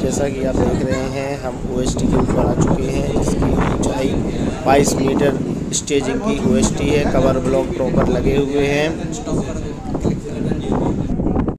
जैसा कि आप देख रहे हैं हम ओएसटी के ऊपर आ चुके हैं, जिसकी ऊंचाई 22 मीटर स्टेजिंग की ओएसटी है। कवर ब्लॉक प्रॉपर लगे हुए हैं।